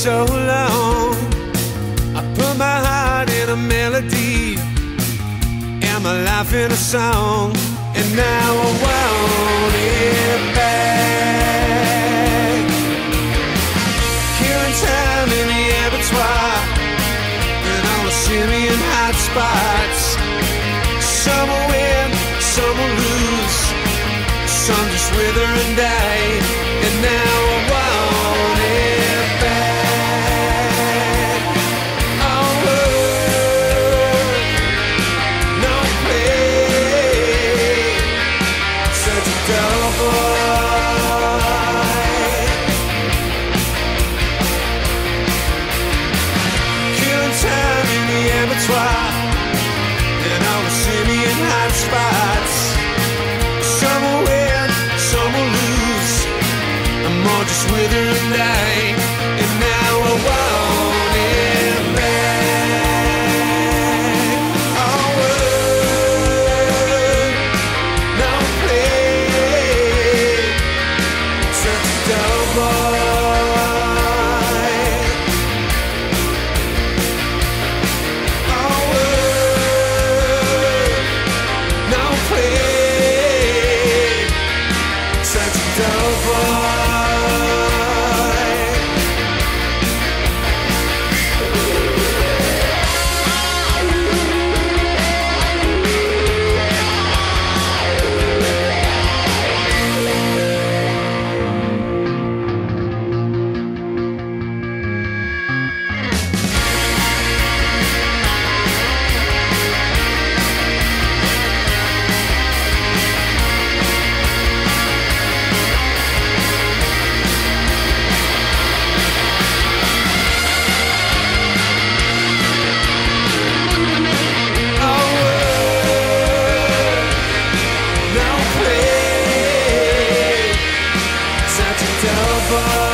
so long. I put my heart in a melody and my life in a song, and now I want it back. Killing time in the abattoir and all the Simeon hot spots. Some will win, some will lose, some just wither and die, and now I want it back. All work, no play, such a dull boy. Killing time in the abattoir and all the Simeon hot spots. Some will win, some will lose, I'm all just wither and die, and now I want it back. All work, no play, such a dull boy. All work, no play, such a dull boy. Such a dull boy.